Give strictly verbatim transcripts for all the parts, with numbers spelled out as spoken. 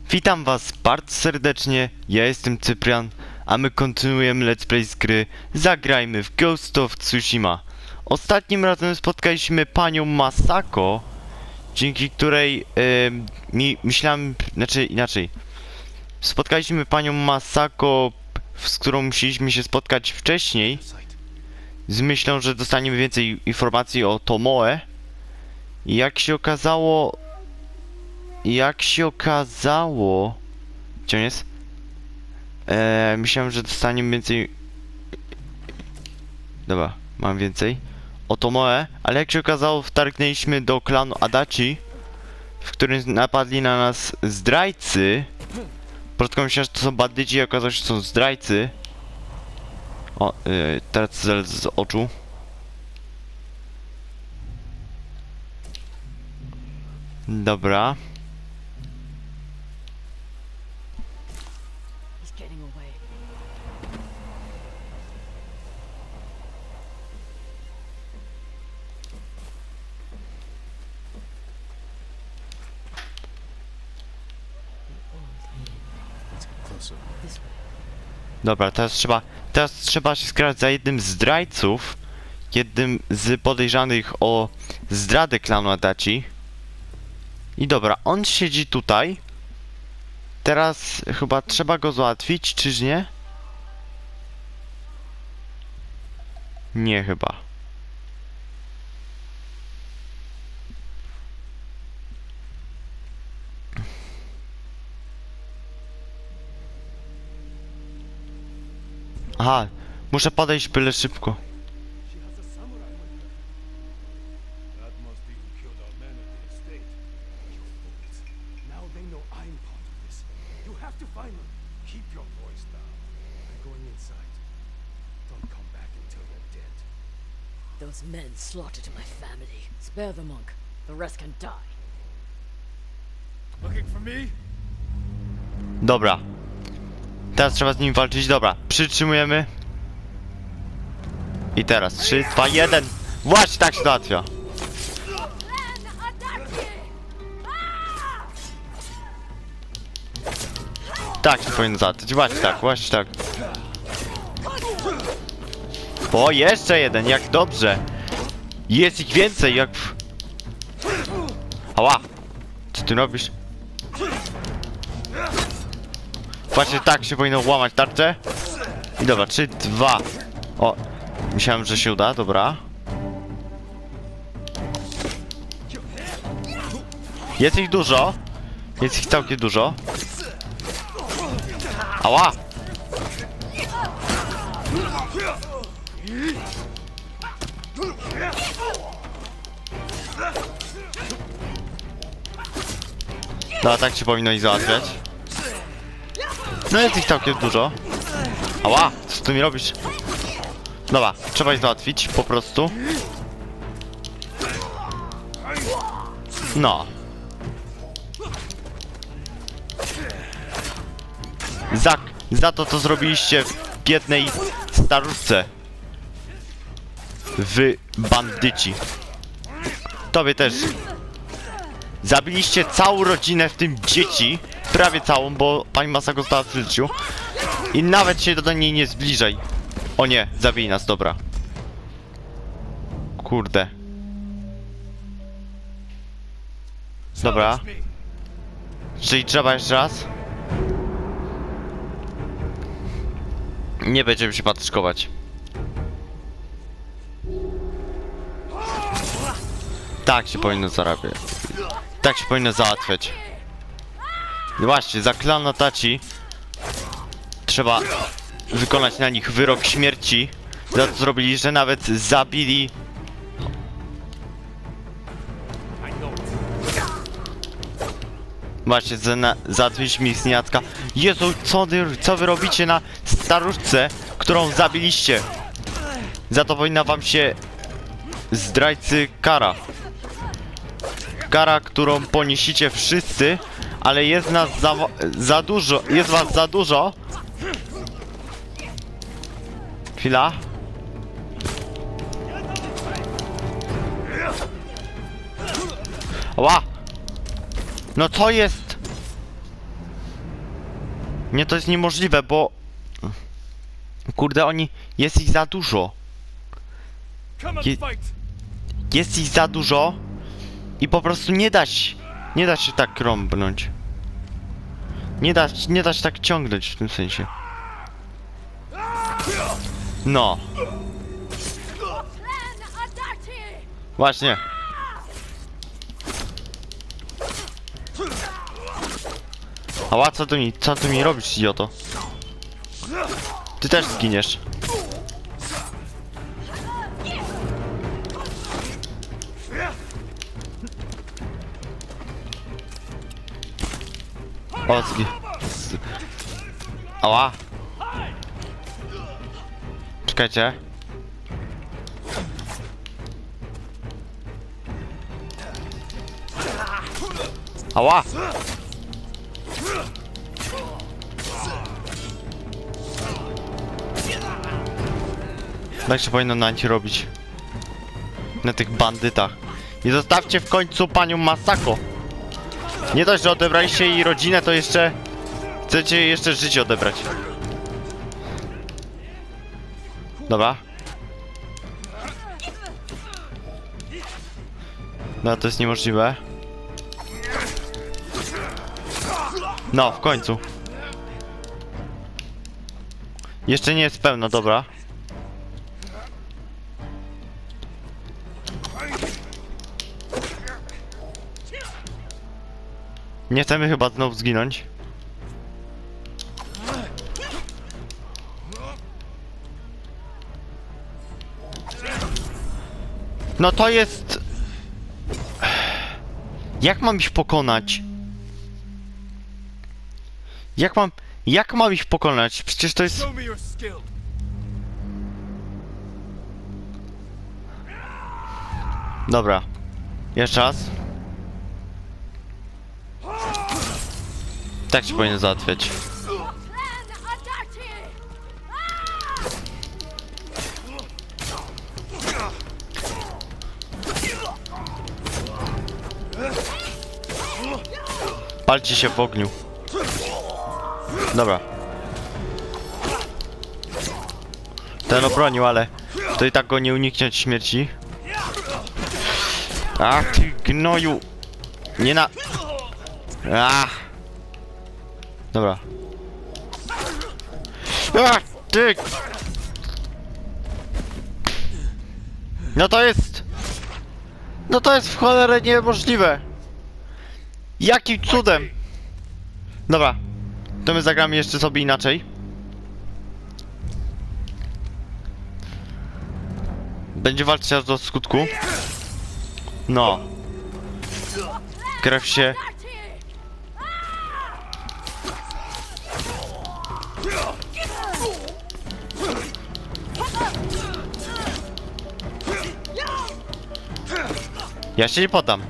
Witam was bardzo serdecznie, ja jestem Cyprian, a my kontynuujemy let's play z gry Zagrajmy w Ghost of Tsushima. Ostatnim razem spotkaliśmy panią Masako, dzięki której yy, mi, myślałem, znaczy inaczej. Spotkaliśmy panią Masako, z którą musieliśmy się spotkać wcześniej, z myślą, że dostaniemy więcej informacji o Tomoe. I jak się okazało... Jak się okazało... Gdzie on jest? Eee, myślałem, że dostaniemy więcej... Dobra, mam więcej. O Tomoe, ale jak się okazało, wtargnęliśmy do klanu Adachi, w którym napadli na nas zdrajcy. Początkowo myślałem, że to są bandyci, a okazało się, że są zdrajcy. O, yy, teraz z, z oczu. Dobra. Dobra, teraz trzeba, teraz trzeba się skradać za jednym z zdrajców, jednym z podejrzanych o zdradę klanu Adachi. I dobra, on siedzi tutaj. Teraz chyba trzeba go załatwić, czyż nie? Nie chyba. Aha, muszę podejść byle szybko. Those men slaughtered my family. Spare the monk. The rest can die. Looking for me? Dobra. Teraz trzeba z nim walczyć. Dobra, przytrzymujemy. I teraz trzy, dwa, jeden. Właśnie tak się załatwia. Tak się powinno załatwić. Właśnie tak, właśnie tak. O, jeszcze jeden, jak dobrze. Jest ich więcej, jak... Ała! Co ty robisz? Właśnie tak się powinno łamać tarczę. I dobra, trzy, dwa. O, myślałem, że się uda, dobra. Jest ich dużo. Jest ich całkiem dużo. Ała! No, tak się powinno ich załatwiać. No jest ich całkiem dużo. Ała, co ty mi robisz? Dobra, trzeba ich załatwić, po prostu. No. Za, za to, co zrobiliście w biednej staruszce. Wy bandyci. Tobie też. Zabiliście całą rodzinę, w tym dzieci. Prawie całą, bo pani Masako została w życiu. I nawet się do niej nie zbliżaj. O nie, zabij nas, dobra. Kurde. Dobra. Czyli trzeba jeszcze raz? Nie będziemy się patyczkować. Tak się powinno zarabiać. Tak się powinno załatwiać. I właśnie, za klan Adachi trzeba wykonać na nich wyrok śmierci. Za to zrobili, że nawet zabili... Właśnie, za na... załatwiliśmy ich z niejacka. Jezu, co wy, co wy robicie na staruszce, którą zabiliście? Za to powinna wam się... zdrajcy kara. Kara, którą poniesiecie wszyscy, ale jest nas za, za dużo, jest was za dużo. Chwila. Ła! No co jest? Nie, to jest niemożliwe, bo... Kurde, oni... Jest ich za dużo. Je... Jest ich za dużo. I po prostu nie da się... Nie da się tak rąbnąć. Nie da, nie da się tak ciągnąć w tym sensie. No. Właśnie. Ała, co ty mi, co ty mi robisz, idioto? Ty też zginiesz. O, zgi... Z... Ała. Czekajcie. Ała. Tak się powinno na nich robić. Na tych bandytach. I zostawcie w końcu panią Masako. Nie dość, że odebraliście jej rodzinę, to jeszcze... Chcecie jej jeszcze życie odebrać. Dobra. No, to jest niemożliwe. No, w końcu. Jeszcze nie jest pełna, dobra. Nie chcemy chyba znowu zginąć. No to jest... Jak mam ich pokonać? Jak mam... Jak mam ich pokonać? Przecież to jest... Dobra. Jeszcze raz. Tak się powinien załatwiać. Palcie się w ogniu. Dobra. Ten obronił, ale to i tak go nie uniknieć śmierci. Ach, ty gnoju. Nie na... Ach. Dobra. Ach, ty. No to jest... No to jest w cholerę niemożliwe. Jakim cudem? Dobra. To my zagramy jeszcze sobie inaczej. Będzie walczyć aż do skutku. No. Krew się... Ja się nie poddam.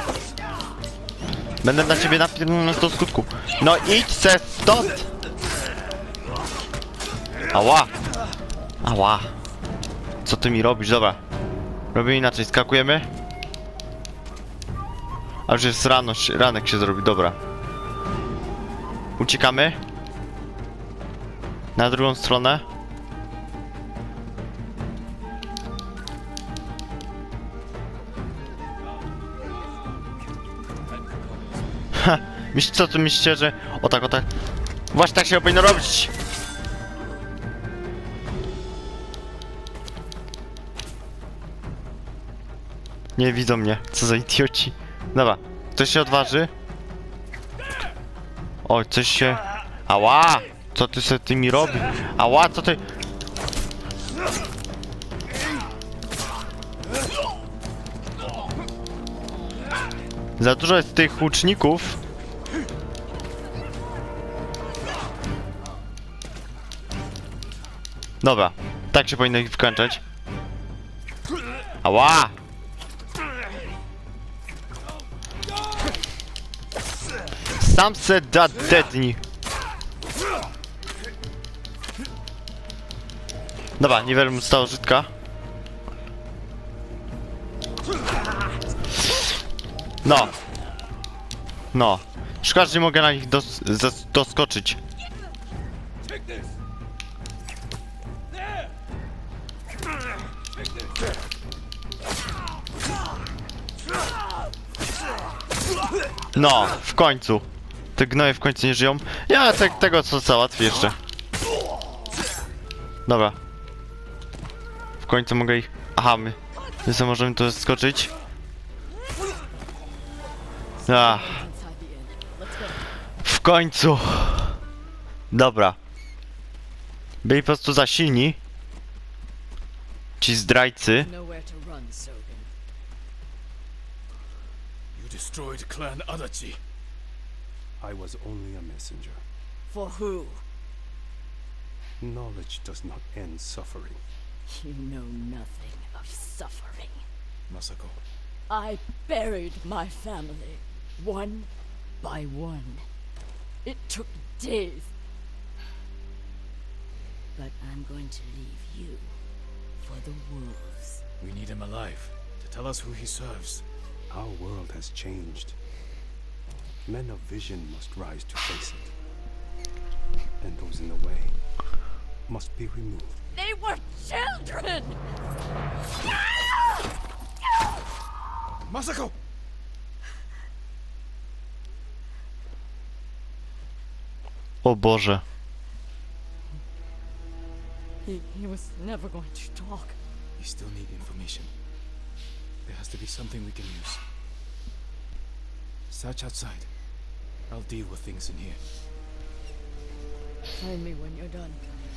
Będę na ciebie napierdolony do skutku. No idź se stąd! Ała! Ała! Co ty mi robisz? Dobra. Robimy inaczej, skakujemy. A już jest rano, ranek się zrobi, dobra. Uciekamy. Na drugą stronę. Ha! Myśl, co ty myślicie, że... O tak, o tak. Właśnie tak się powinno robić! Nie widzą mnie. Co za idioci. Dobra. Ktoś się odważy? Oj, coś się... Ała! Co ty sobie tymi robi? Ała, co ty... Za dużo jest tych łuczników. Dobra. Tak się powinno ich wkończyć. Ała! Sam se da dedni. Dobra, niewiele mu stało żytka. No. No. Szkoda, że nie mogę na nich dos doskoczyć. No, w końcu. Te gnoje w końcu nie żyją. Ja te, tego co załatwię jeszcze. Dobra. W końcu mogę ich... Aha, my... My sobie możemy tu skoczyć. Ach, Inside the inn. Let's go. w końcu. Dobra. Byli po prostu za silni. Ci zdrajcy. Nowhere to run, Sogen. You destroyed Clan Adachi. I was only a messenger. For who? Knowledge does not end suffering. You know nothing of suffering. Masako, I buried my family, one by one. It took days. But I'm going to leave you for the wolves. we need him alive to tell us who he serves. Our world has changed. Men of vision must rise to face it. And those in the way must be removed. They were children! Masako! O Boże. He, he was never going to talk. We still need information. There has to be something we can use. Search outside. I'll deal with things in here. Find me when you're done.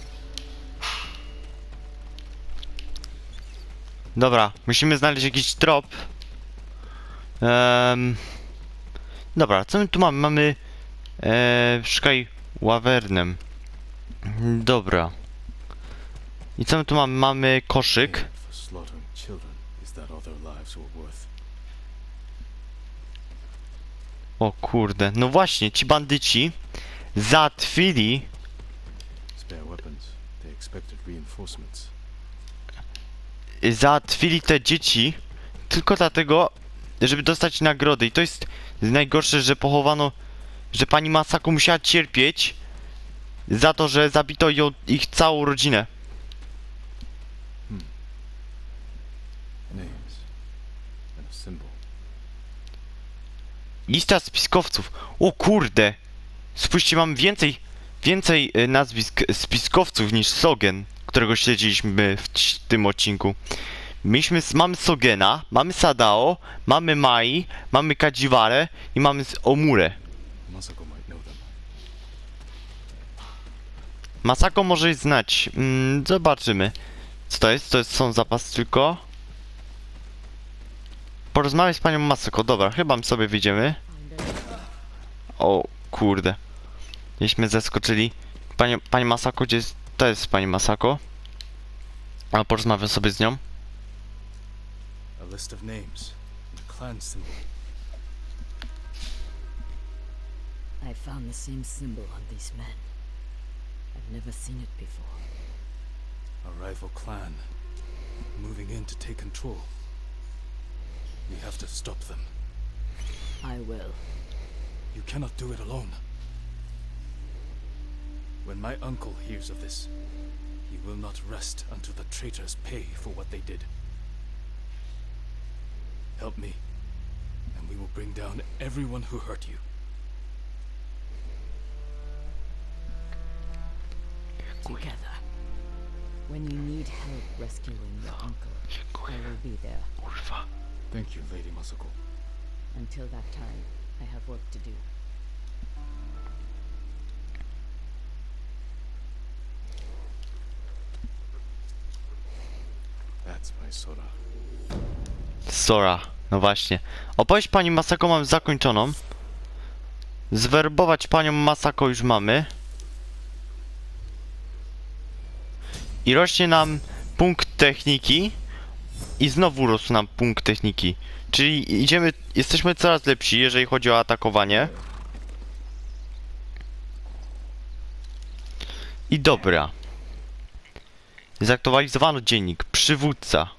Dobra, musimy znaleźć jakiś trop. Um, dobra, co my tu mamy? Mamy... E, szukaj ławernem. Dobra. I co my tu mamy? Mamy koszyk. Payment for slaughtering children is that all their lives were worth. O kurde, no właśnie, ci bandyci załatwili... Spare weapons. They expected reinforcements. Załatwili te dzieci tylko dlatego, żeby dostać nagrody. I to jest najgorsze, że pochowano, że pani Masako musiała cierpieć za to, że zabito ją, ich całą rodzinę. Names. And a symbol. Lista spiskowców. O kurde! Spójrzcie, mam więcej, więcej e, nazwisk spiskowców niż Sogen, którego śledziliśmy w ć- tym odcinku. Mieliśmy, s- mamy Sogena, mamy Sadao, mamy Mai, mamy Kajiware i mamy s- Omurę. Masako might know them. Masako może znać. Mm, zobaczymy. Co to jest? To jest, są zapas tylko. Porozmawiaj z panią Masako. Dobra, chyba my sobie wyjdziemy. I'm there. O kurde. Jeśmy zaskoczyli. Pani, pani Masako, gdzie jest? To jest pani Masako. A porozmawiam sobie z nią. A list of names. And a clan symbol. I found the same symbol on these men. I've never seen it before. A rival clan. Moving in to take control. We have to stop them. I will. You cannot do it alone. When my uncle hears of this, he will not rest until the traitors pay for what they did. Help me, and we will bring down everyone who hurt you. Together. When you need help rescuing your uncle, I will be there. Kurwa. Thank you, Lady Masako. Until that time, I have work to do. That's my Sora. Sora. No właśnie. Opowieść pani Masako mam zakończoną. Zwerbować panią Masako już mamy. I rośnie nam punkt techniki. I znowu rósł nam punkt techniki. Czyli idziemy, jesteśmy coraz lepsi, jeżeli chodzi o atakowanie. I dobra. Zaktualizowano dziennik. Przywódca.